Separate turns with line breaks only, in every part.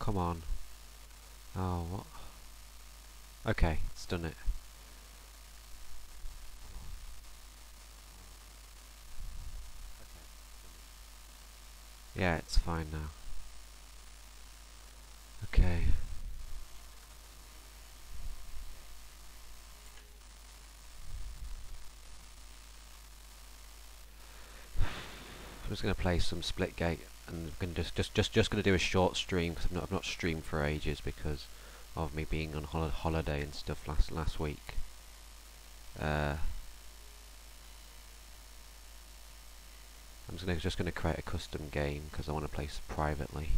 come on. Oh, what? Okay, it's done it. Yeah, it's fine now. Okay. I'm just gonna play some Splitgate, and I'm gonna just gonna do a short stream because I've not streamed for ages because of me being on holiday and stuff last week. I'm just gonna create a custom game because I want to play privately.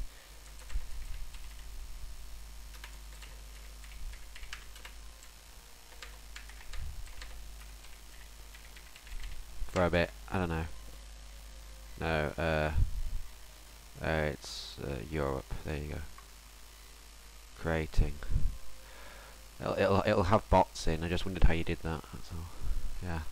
For a bit, I don't know. No, it's Europe. There you go. Creating. It'll have bots in. I just wondered how you did that. That's all. Yeah.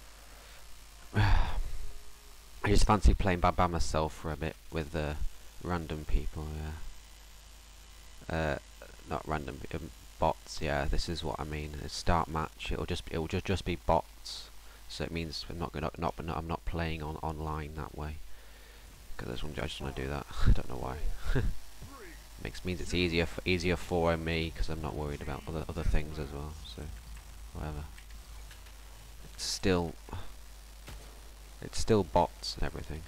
I just fancy playing by myself for a bit with random people. Yeah. Not random bots. Yeah. This is what I mean. It's start match. It'll just be bots. So it means I'm not playing online that way. Because I just want to do that. I don't know why. Means it's easier for me because I'm not worried about other things as well. So whatever. It's still bots and everything.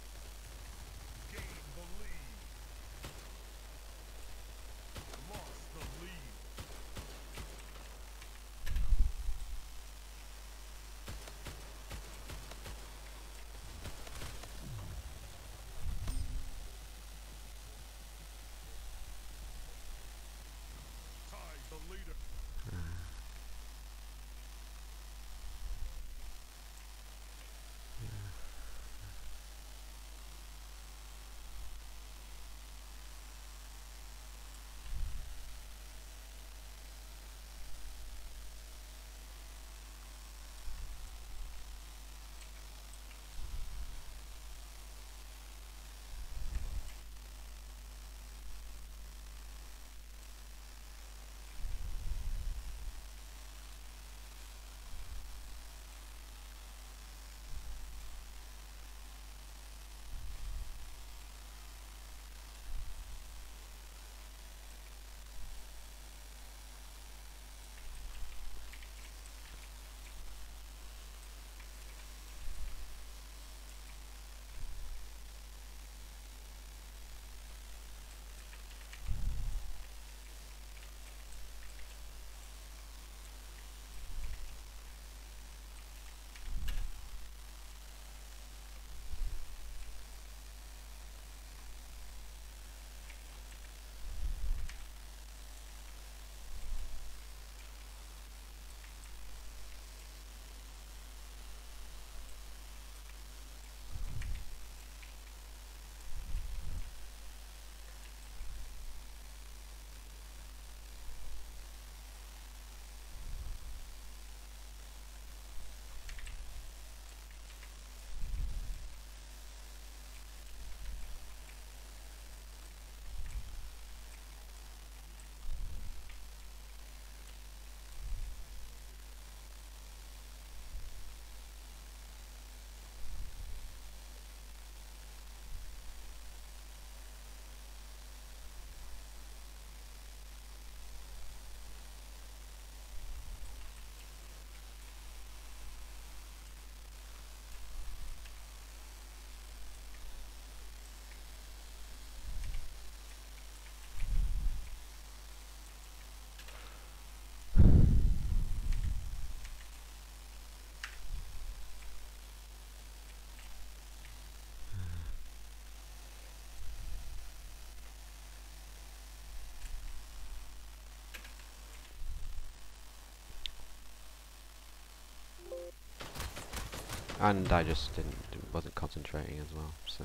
And I just wasn't concentrating as well. So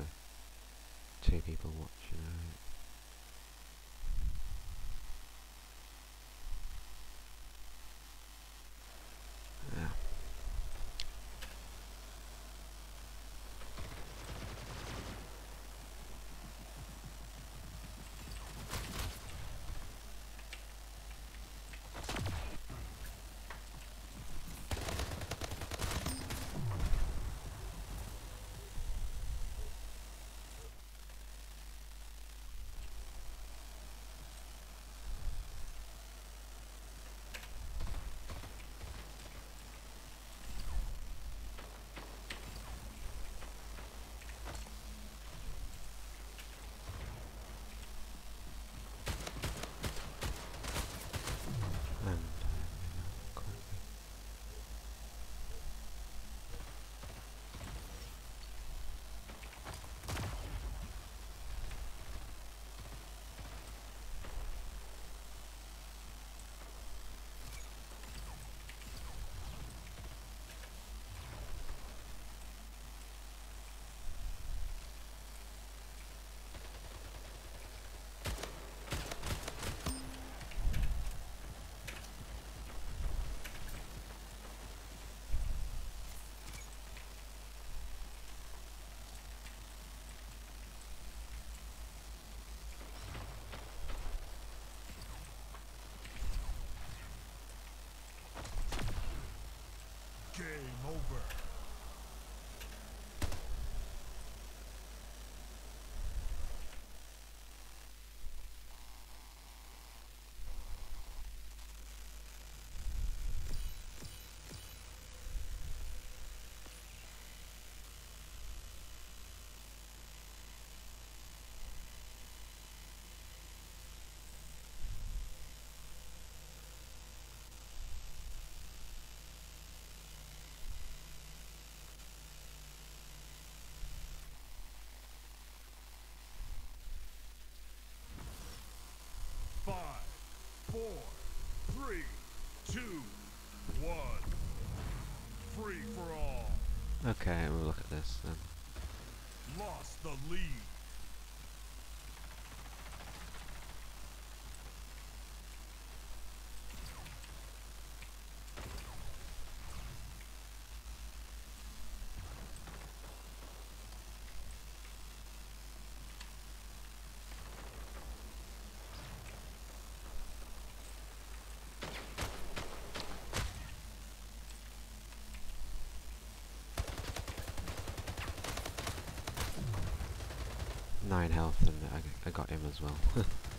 2 people watching. Yeah.
2, 1. Free for all.
Okay, we'll look at this then.
Lost the lead.
Nine health, and I got him as well.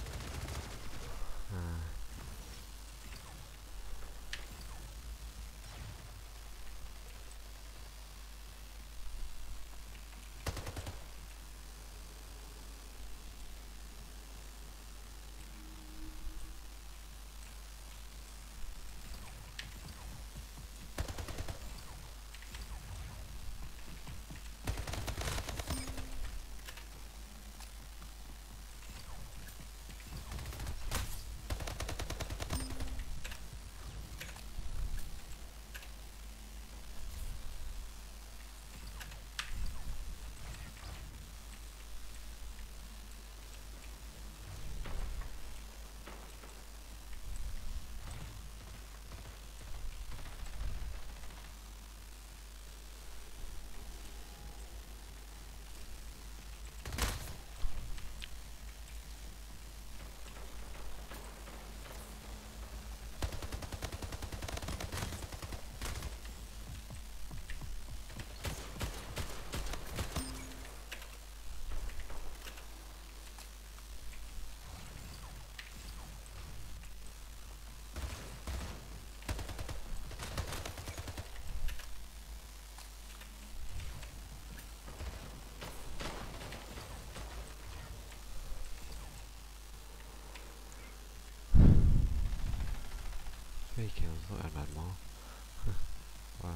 Three kills, thought I'd had more. Wow.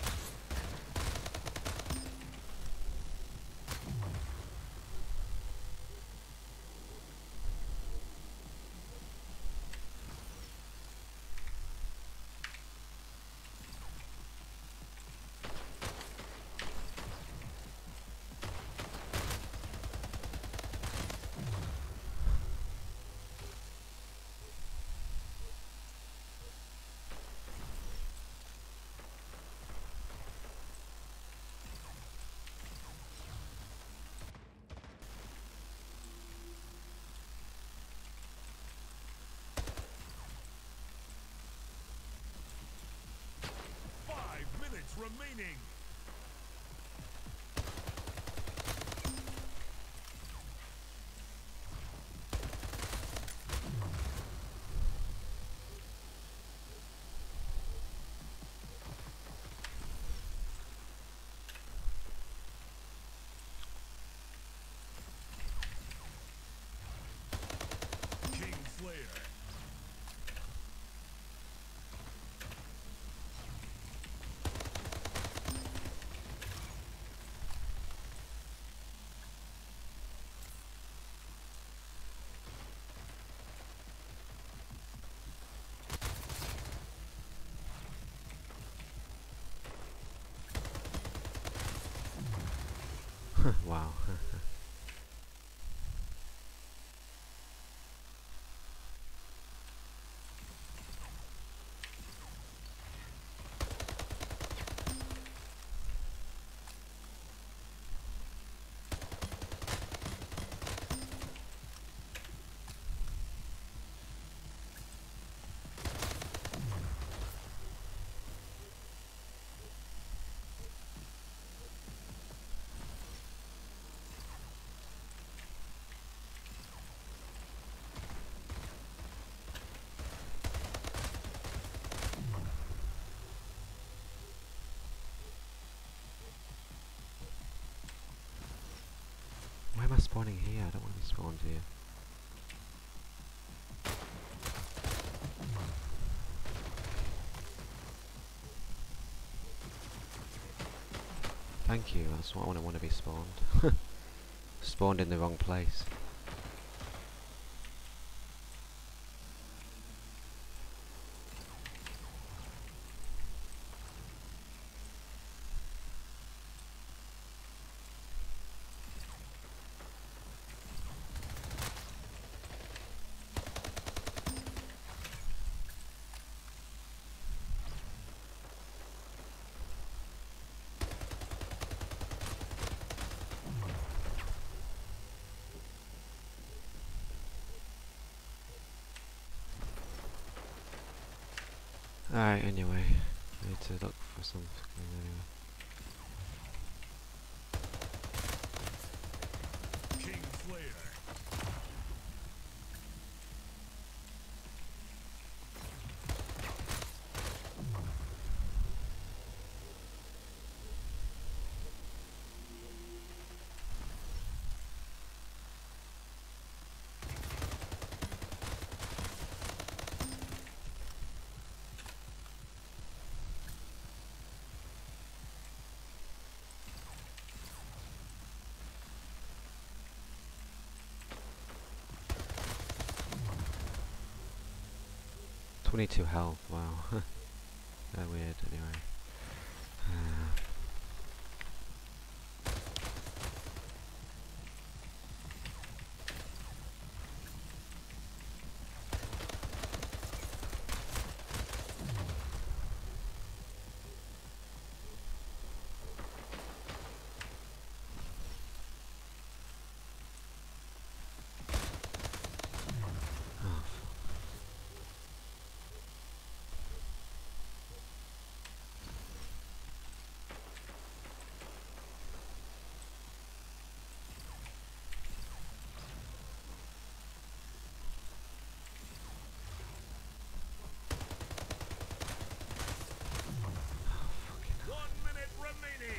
Remaining. King Slayer.
Wow. Why am I spawning here? I don't want to be spawned here. Thank you, that's what I want to be spawned. Spawned in the wrong place. Alright, anyway. I need to look for something anyway.
King Slayer.
"22 health, wow." They're weird, anyway.
Remaining.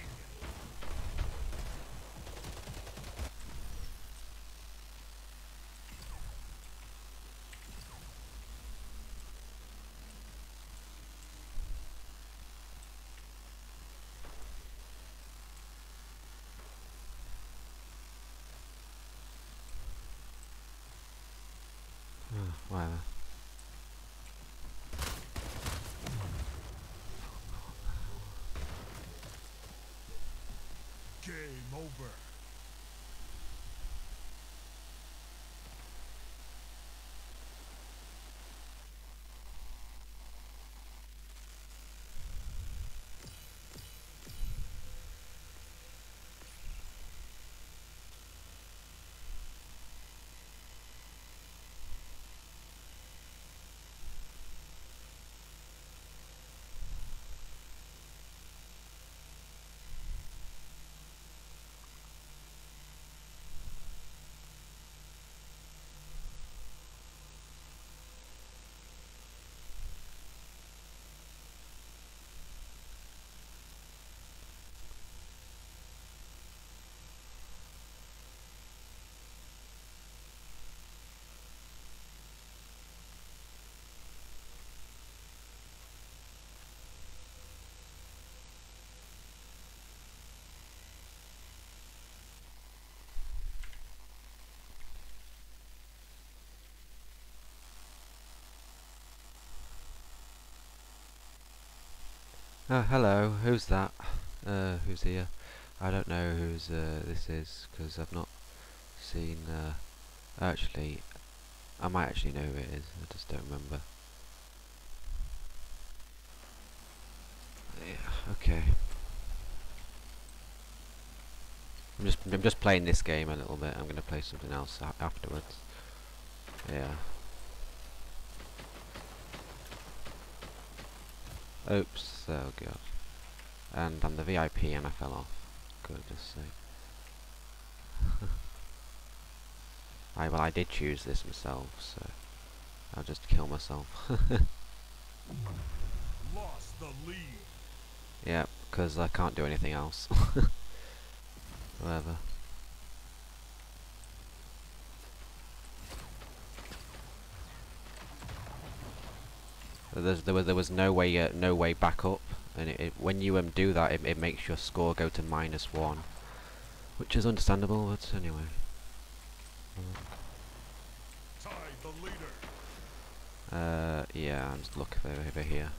Whatever.
Game over.
Oh, hello, who's that? Who's here? I don't know who's this is, because I've not seen, actually, I might actually know who it is, I just don't remember. Yeah, okay. I'm just playing this game a little bit, I'm gonna play something else afterwards. Yeah. Oops, oh god. And I'm the VIP and I fell off. Goodness sake. Well, I did choose this myself, so I'll just kill myself.
Lost the lead.
Yeah, because I can't do anything else. Whatever. There was no way back up, and when you do that, it makes your score go to -1, which is understandable. But anyway.
Tied the leader.
Yeah, I'm just looking over here.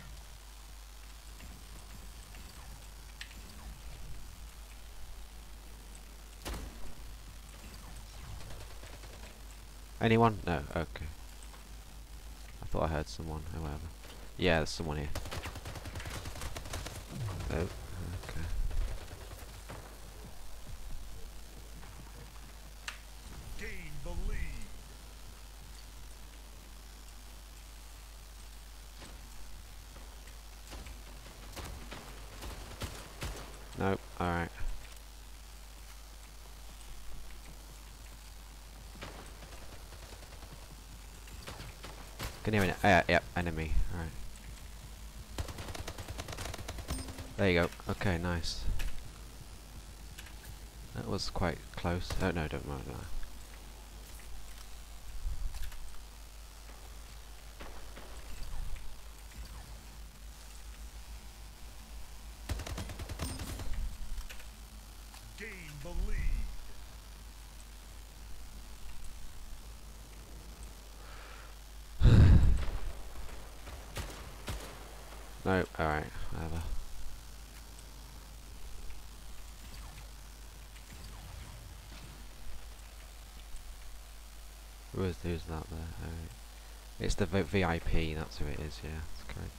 Anyone? No. Okay. I thought I heard someone. However. Yeah, there's someone here. Oh. Okay.
Gain the lead.
Alright. Can hear an yep, enemy. Alright. There you go. Okay, nice. That was quite close. Oh no, don't mind that.
Gain the lead.
No, alright, whatever. Who's that there? Alright. It's the VIP, that's who it is, yeah, that's correct.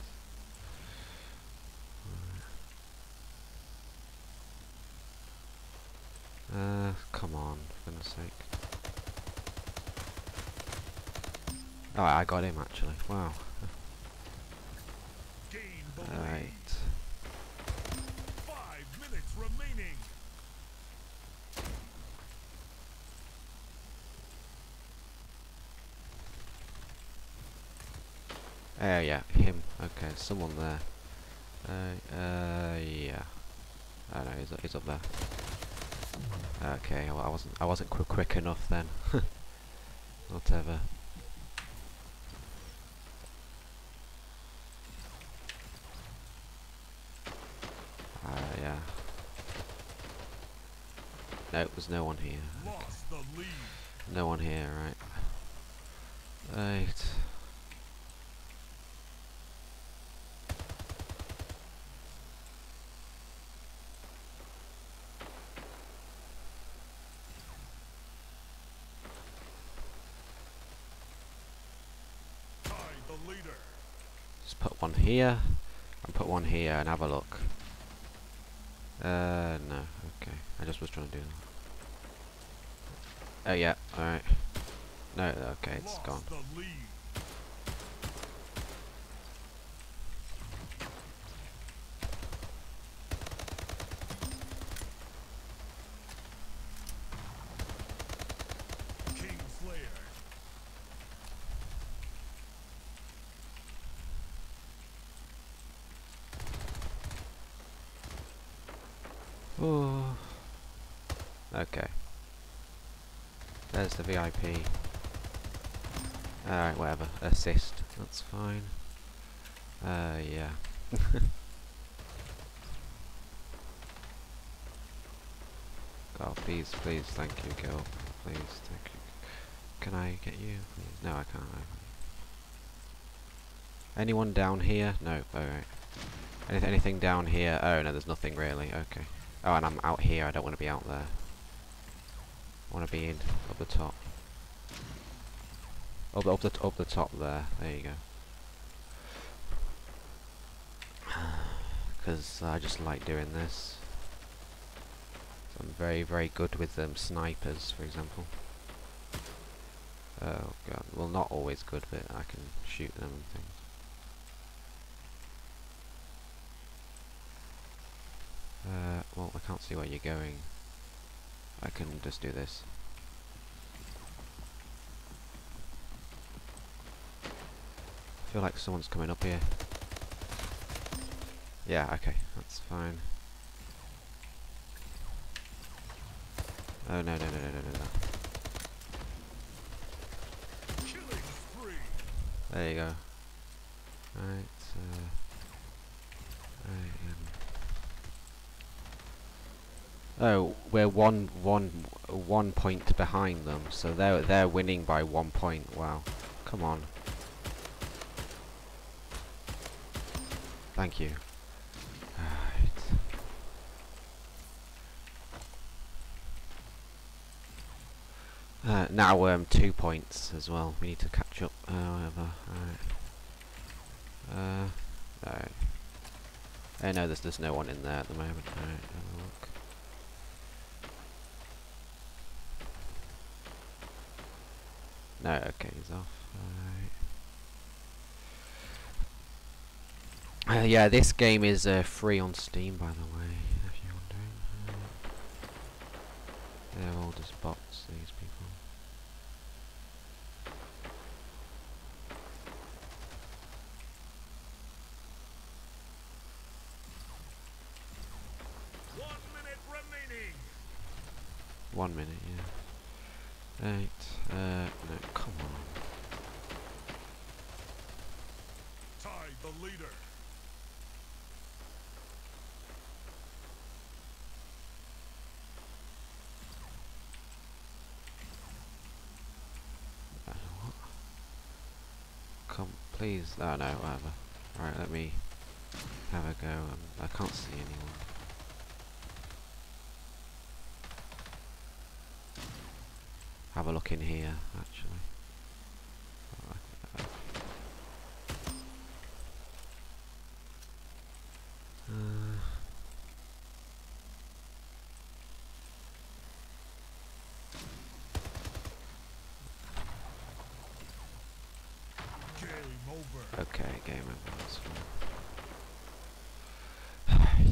Come on, for goodness sake. Oh, I got him actually, wow.
Gain the lead.
Alright.
5 minutes remaining.
Oh yeah, him. Okay, someone there. Yeah. Oh no, he's up there. Okay, well, I wasn't quick enough then. Whatever. Yeah. No, there's no one here.
Lost the lead.
No one here, right. Right.
Tied the leader.
Just put one here, and put one here, and have a look. No, okay. I just was trying to do that. Oh yeah, alright. No, okay, it's
Lost
gone.
the lead. King Slayer.
Oh. Okay. There's the VIP. Alright, whatever. Assist. That's fine. Yeah. Oh, please, please, thank you, girl. Please, thank you. Can I get you? Please? No, I can't. Anyone down here? No. Alright. Anything down here? Oh, no, there's nothing really. Okay. Oh, and I'm out here. I don't want to be out there. I want to be in up the top. Up the top there. There you go. Because I just like doing this. So I'm very, very good with snipers, for example. Oh god. Well, not always good, but I can shoot them and things. Well, I can't see where you're going. I can just do this. I feel like someone's coming up here. Yeah, okay, that's fine. Oh no.
Killing spree.
There you go. Right, oh, we're one point behind them, so they're winning by 1 point. Wow, come on. Thank you. Alright. Now 2 points as well. We need to catch up. Whatever. Alright. Alright. Oh no, there's no one in there at the moment. Alright, have a look. No, okay, he's off. Alright. Yeah, this game is free on Steam, by the way, if you're wondering. they're all just bots, these people.
One minute remaining.
1 minute, yeah. Right, no, come on.
Ty the leader.
What? Come, please. Oh no, whatever. Right, let me have a go. I can't see anyone. Have a look in here, actually.
Game over.
Okay, game over. That's fine. Right.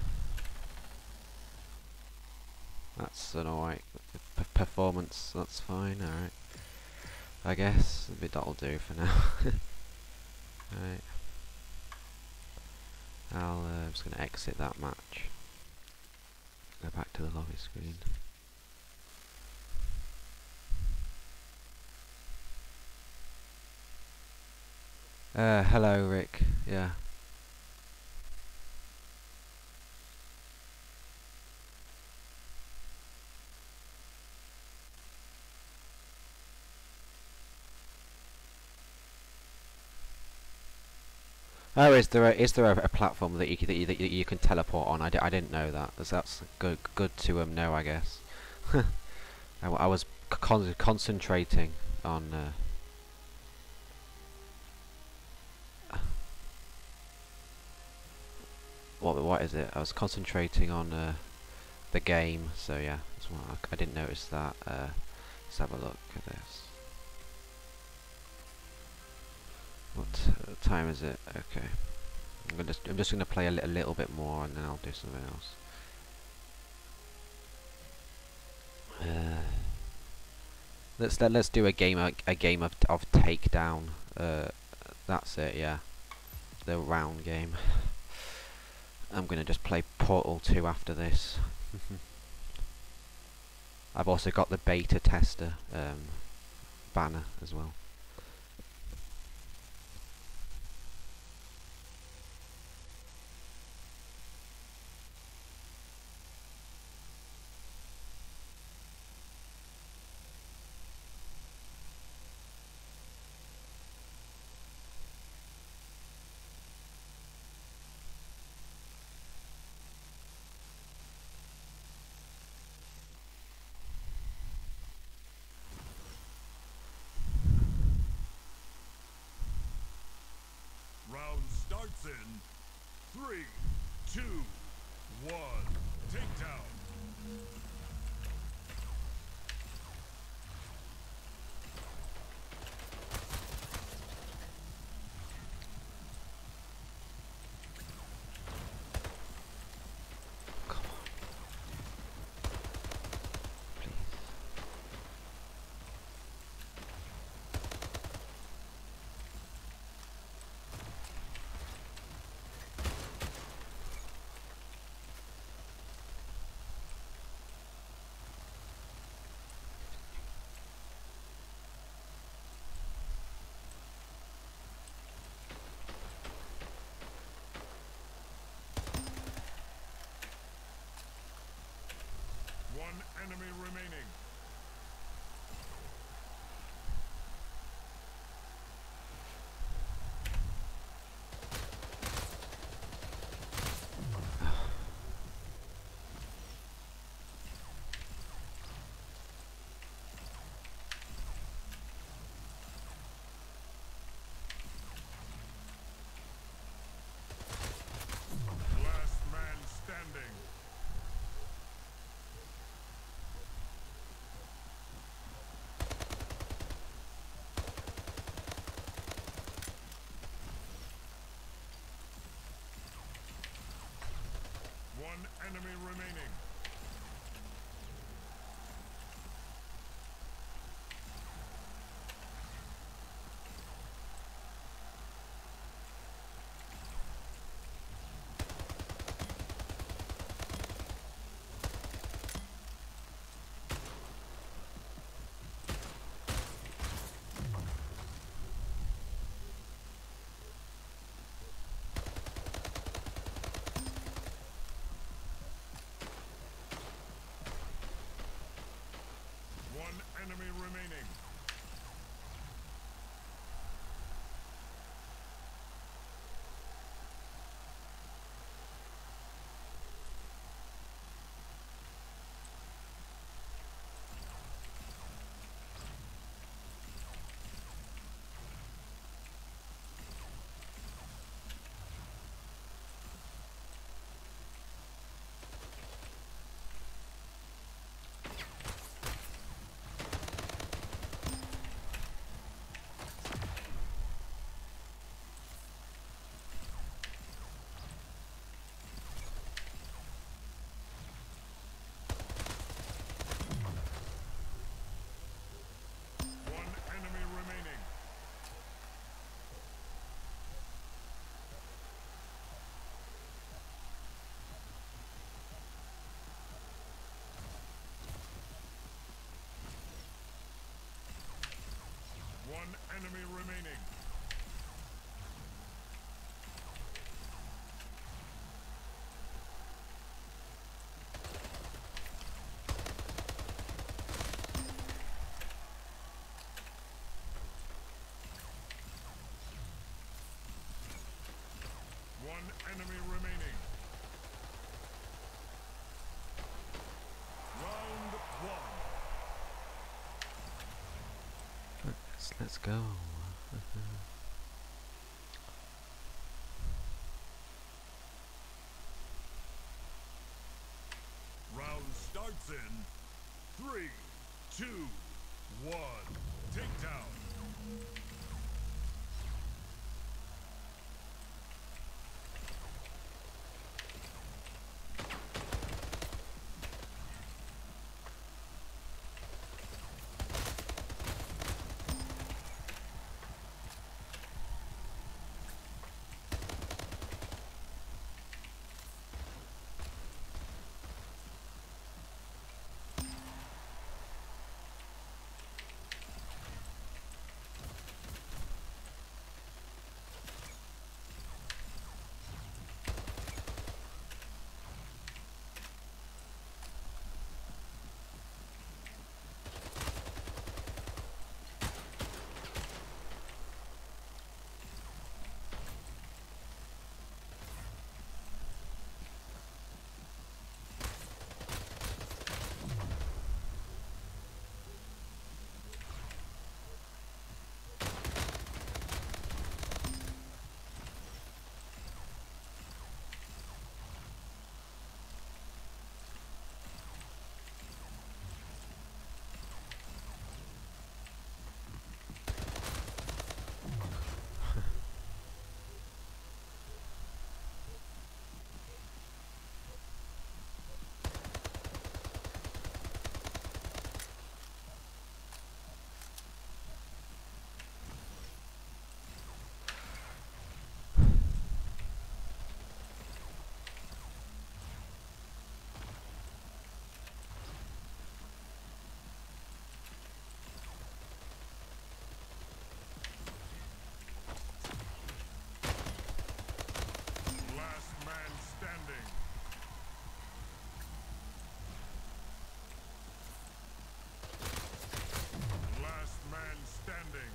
That's an alright performance. That's fine. Alright. I guess that'll do for now. Alright. I'm just gonna exit that match. Go back to the lobby screen. Hello Rick. Yeah. Oh, is there a platform that you can teleport on? I didn't know that. That's good to know, I guess. I was concentrating on. What is it? I was concentrating on the game. So yeah, that's why I didn't notice that. Let's have a look at this. What time is it? Okay. I'm just gonna play a little bit more, and then I'll do something else. Let's do a game of takedown. That's it. Yeah, the round game. I'm gonna just play Portal 2 after this. I've also got the beta tester banner as well.
Round starts in 3, 2, 1. Takedown.
Come on, please.
One enemy remaining. Last man standing. One enemy remaining. enemy remaining. One enemy remaining. One enemy remaining. One enemy remaining. Round one.
Let's go.
Round starts in 3, 2, 1. Takedown. Last man standing. Last man standing.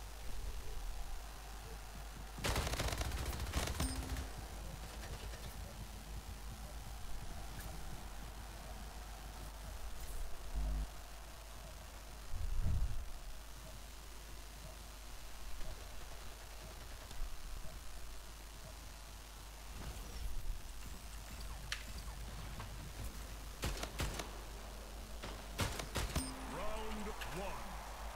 Round one.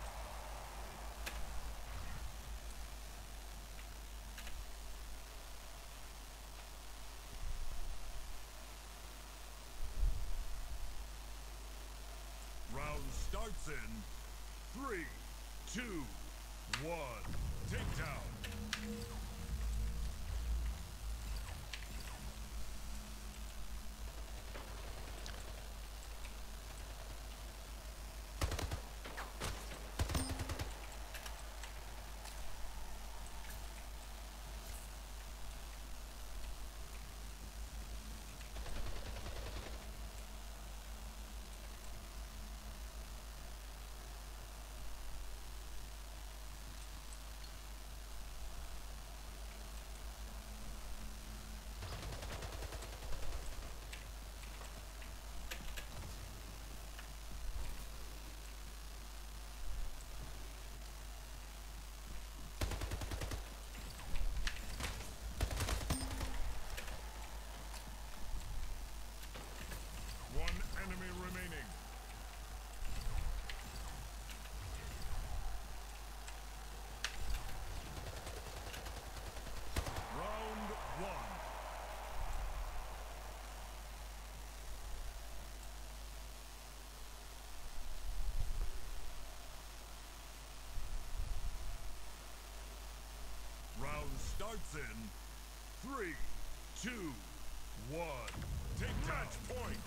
Round starts in 3, 2, 1. Takedown. starts in 3, 2, 1. Take match point.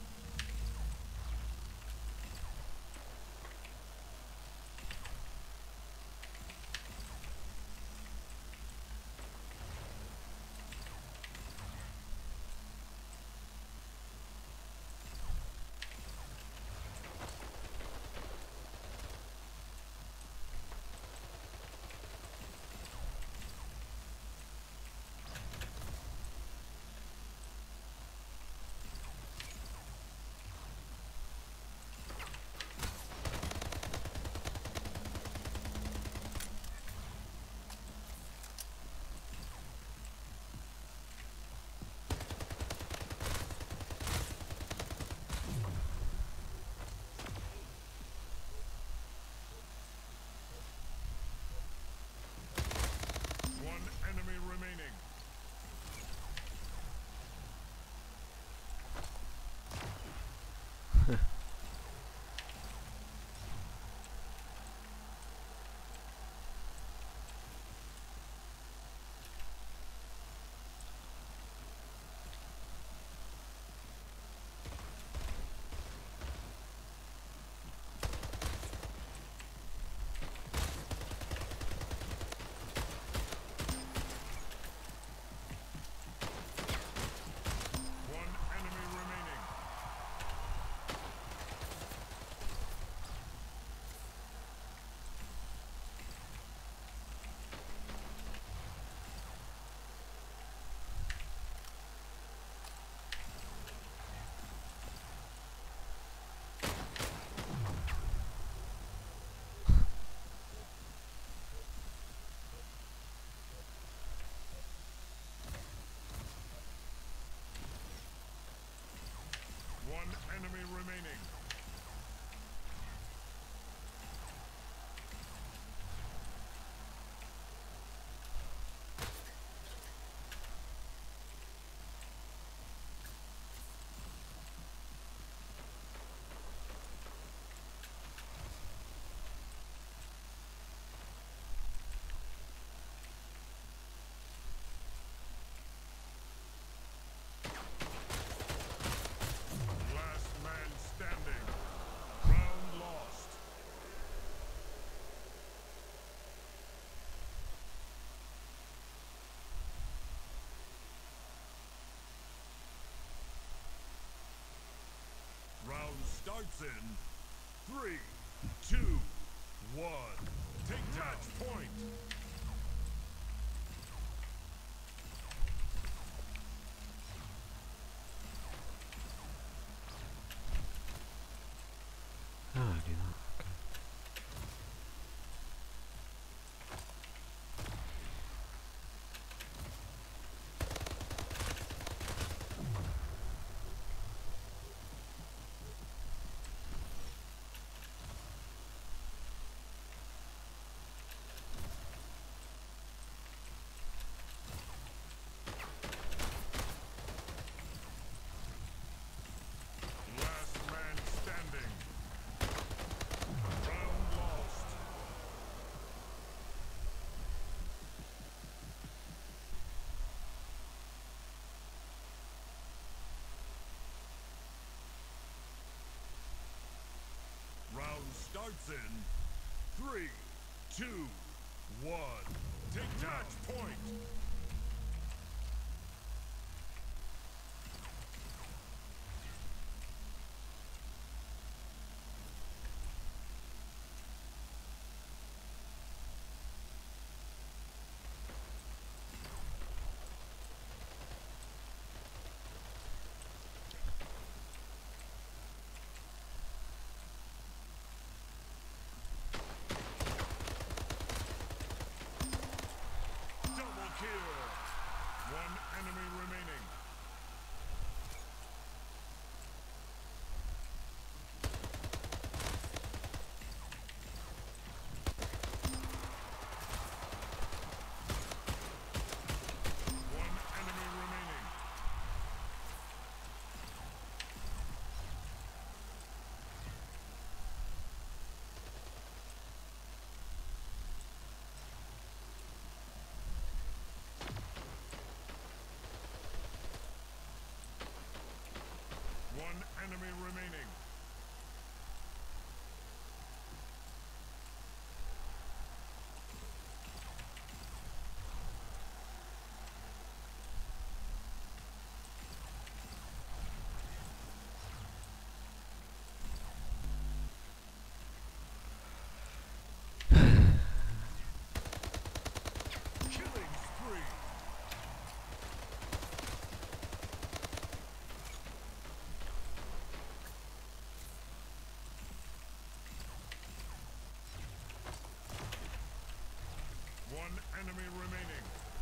One enemy remaining. One enemy remaining. One enemy remaining. Last man standing. Round lost. Round starts in 3, 2, 1. Take match point.
Oh, I do that. Okay.
Last man standing. Round lost. Round starts in 3, 2, 1. Take match point. Double kill. enemy remaining. Killing spree. One enemy remaining.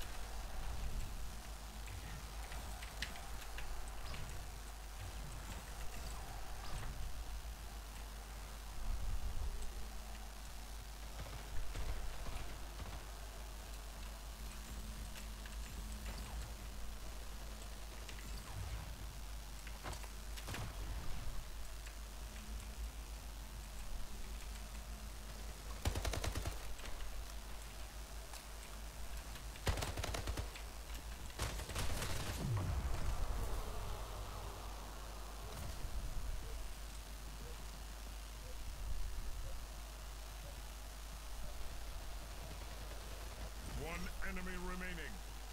One enemy remaining.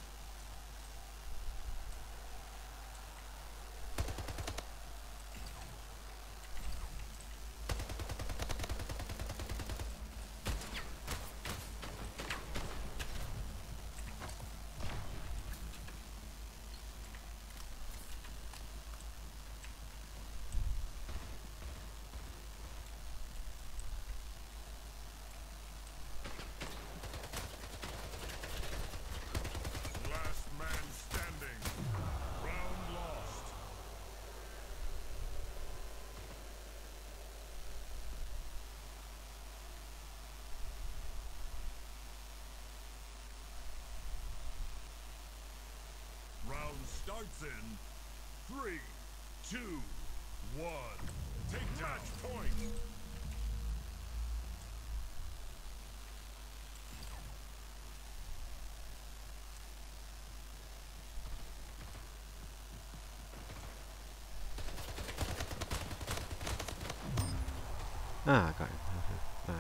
Last man standing. Round lost. Round starts in 3, 2, 1. Take match point.
Ah, I got him. Nice.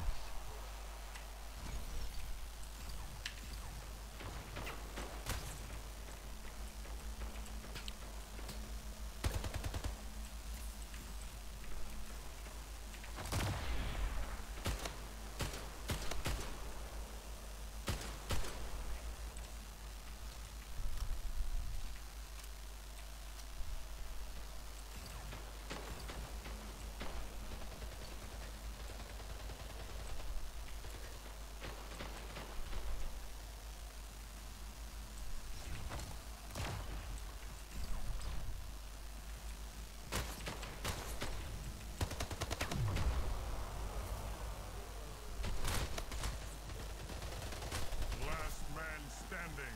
Last man standing.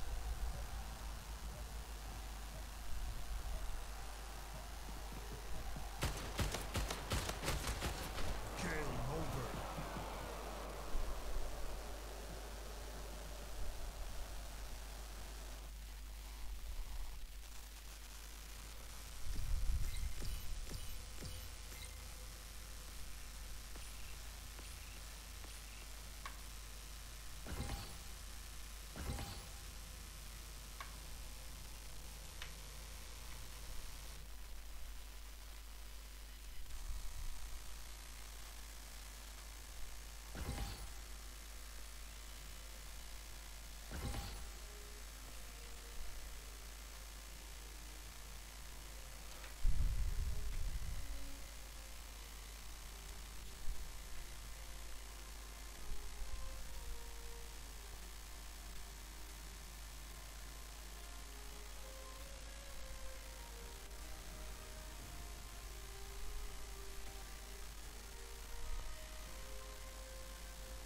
Game over.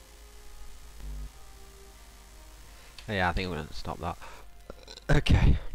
Yeah, I think we're gonna stop that. Okay.